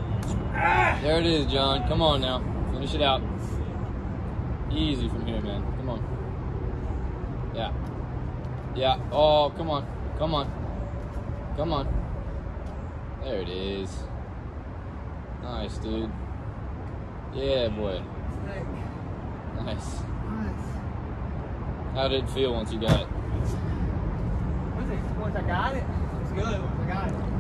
There it is, John. Come on now. Finish it out. Easy from here, man. Come on. Yeah. Yeah. Oh, come on. Come on. Come on. There it is. Nice, dude. Yeah, boy. Nice. How did it feel once you got it? Once I got it, it was good. Once I got it.